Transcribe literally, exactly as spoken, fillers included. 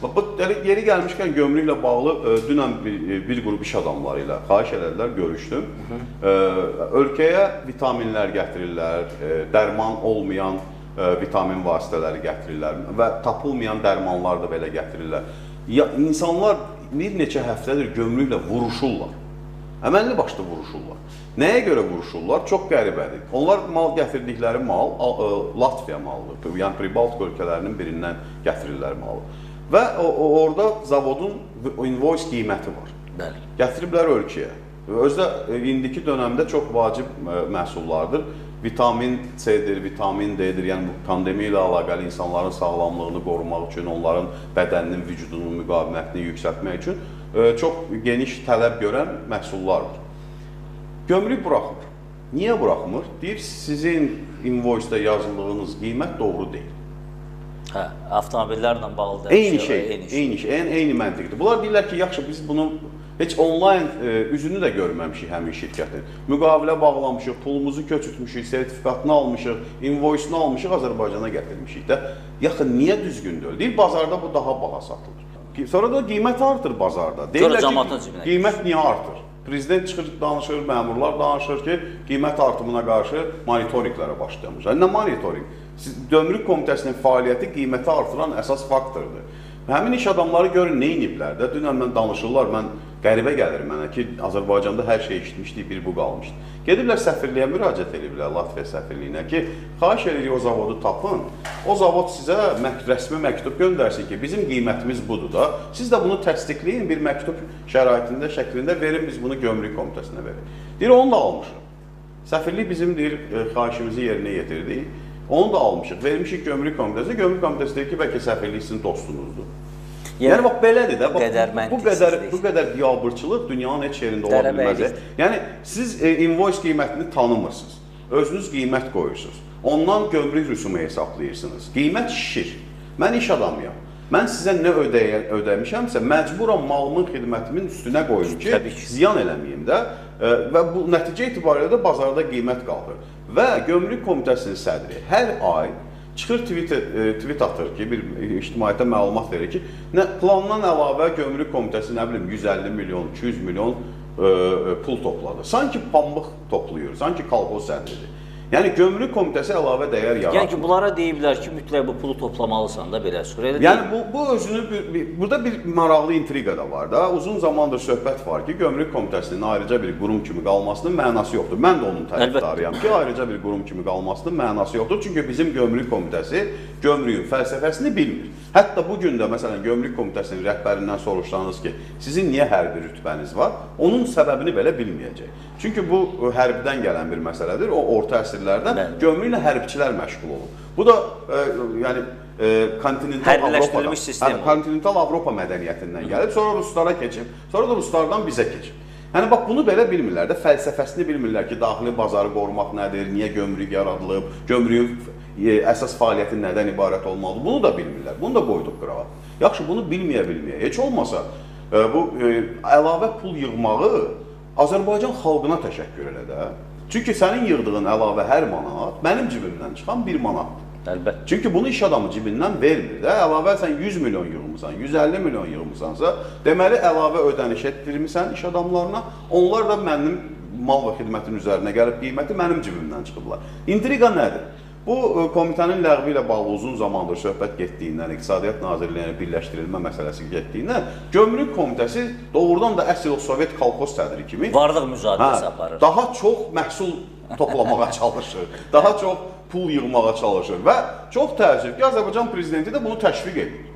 Bu yeri gəlmişkən gömrüklə bağlı dünən bir, bir qrup iş adamları ilə xahiş elədilər, görüşdüm. Hı -hı. Ölkəyə vitaminlər gətirirlər, dərman olmayan vitamin vasitələri gətirirlər və tapılmayan dərmanlar da belə gətirirlər. Ya, insanlar bir neçə həftədir gömrüklə vuruşurlar. Əməlli başda vuruşurlar. Nəyə görə vuruşurlar? Çox qəribədir. Onlar mal gətirdikləri mal Latviya malıdır. Yəni Pribaltika ölkələrinin birindən gətirirlər malı. Və orada zavodun invoice qiyməti var. Bəli. Gətiriblər ölkəyə. Özdə indiki dönəmdə çox vacib məhsullardır. Vitamin C-dir, vitamin D-dir. Yəni bu pandemiya ilə əlaqəli insanların sağlamlığını qorumaq üçün, onların bədəninin, vücudunun müqavimətini yüksəltmək üçün çox geniş tələb görən məhsullardır. Gömrük buraxmır. Niyə buraxmır? Deyir, sizin invoice-də yazıldığınız qiymət doğru deyil. Hə, avtomobillərlə bağlı da eyni şey, eyni şey, eyni, şey, eyni, eyni məntiqdir. Bunlar deyirlər ki, yaxşı biz bunu heç onlayn e, üzünü də görməmişik həmin şirkətin. Müqavilə bağlamışıq, pulumuzu köçürtmüşük, sertifikatını almışıq, invoice-ını almışıq, Azərbaycana gətirmişik də. Yaxı niyə düzgün deyil? Deyir, bazarda bu daha baha satılır. Sonra da qiymət artır bazarda. Deyirlər ki, qiymət niyə artır? Prezident çıxır, danışır, məmurlar danışır ki, qiymət artımına qarşı monitorinqlərə başlamışlar. Nə monitorinq? Gömrük Komitəsinin fəaliyyəti qiyməti artıran əsas faktordur. Həmin iş adamları görün, nə iniblər də? Dünən mən danışırlar, mən qəribə gəlir mənə ki, Azərbaycanda hər şey eşitmişdik, bir bu qalmışdı. Gediblər səfirliyə müraciət ediblər, Latviya səfirliyinə ki, xahiş edirik o zavodu tapın. O zavod sizə rəsmi məktub göndərsin ki, bizim qiymətimiz budur da. Siz də bunu təsdiqləyin, bir məktub şəraitində, şəklində verin, biz bunu Gömrük Komitəsinə verin. Deyir, onu da almışıq. Səfirlik bizim deyir, xahişimizi yerinə yetirdik. Onu da almışıq, vermişik Gömrük Komitəsinə. Gömrük Komitəsi deyir ki, bəlkə səfirlik sizin dostunuzdur. Yəni, bax, belədir də, bax, bu qədər, bu qədər biabırçılıq dünyanın heç yerində ola bilməz. Yəni, siz e, invoice qiymətini tanımırsınız, özünüz qiymət qoyursunuz, ondan gömrük rüsumu hesablayırsınız, qiymət şişir. Mən iş adamıyam, mən sizə nə ödəyə, ödəmişəmsə, məcburam malımın xidmətimin üstünə qoyum ki, ziyan eləməyim də e, və bu nəticə itibarilə də bazarda qiymət qalır. Və Gömrük Komitəsinin sədri hər ay çıxır tweet, e, tweet atır ki, bir ictimaiyyətə məlumat verir ki, nə, plandan əlavə Gömrük Komitəsi nə bilim yüz əlli milyon, iki yüz milyon e, pul topladı. Sanki pambıq toplayır, sanki kolxoz sədridir. Yəni Gömrük Komitəsi əlavə dəyər yaratır. Yəni ki, bunlara deyiblər ki, mütləq bu pulu toplamalısan da belə sürədə. Yəni bu, bu özünü, bir, bir, burada bir maraqlı intriqa da var da. Uzun zamandır söhbət var ki, Gömrük Komitəsinin ayrıca bir qurum kimi qalmasının mənası yoxdur. Mən də onun tərəfdarıyam ki, ayrıca bir qurum kimi qalmasının mənası yoxdur. Çünki bizim Gömrük Komitəsi gömrüyün fəlsəfəsini bilmir. Hətta bugün də məsələn Gömrük Komitəsinin rəhbərindən soruşsanız ki, sizin niyə hərbi rütbəniz var? Onun səbəbini belə bilməyəcək. Çünki bu hərbidən gələn bir məsələdir. O orta əsrlərdən gömrüklə hərbçilər məşğul olur. Bu da e, yəni e, kontinental Avropadan, yəni, kontinental Avropa mədəniyyətindən gəlib, sonra ruslara keçib, sonra da ruslardan bizə keçib. Yəni bax bunu belə bilmirlər də, fəlsəfəsini bilmirlər ki, daxili bazarı qorumaq nədir, niyə gömrük yaradılıb, gömrüyün e, əsas fəaliyyəti nədən ibarət olmalıdır, bunu da bilmirlər. Bunu da qoyduq qırağa. Yaxşı, bunu bilməyə-bilməyə. Heç olmasa e, bu e, əlavə pul yığmağı Azərbaycan xalqına təşəkkür elə də. Çünki sənin yığdığın əlavə hər manat mənim cibimdən çıxan bir manatdır. Əlbəttə. Çünki bunu iş adamı cibindən vermir də. Əlavə sən yüz milyon yığmısan, yüz əlli milyon yığmısansa, deməli əlavə ödəniş etdirmisən iş adamlarına, onlar da mənim mal və xidmətin üzərinə gəlib qiyməti mənim cibimdən çıxıblar. İntriqa nədir? Bu komitənin ləğvi ilə bağlı uzun zamandır söhbət getdiyindən, İqtisadiyyat Nazirliyinə birləşdirilmə məsələsi getdiyindən, Gömrük Komitəsi doğrudan da əsl o Sovet kolxoz sədri kimi varlıq müzadiləsi aparır. Daha çox məhsul toplamağa çalışır, daha çox pul yığmağa çalışır və çox təəssüf ki, Azərbaycan prezidenti də bunu təşviq edir.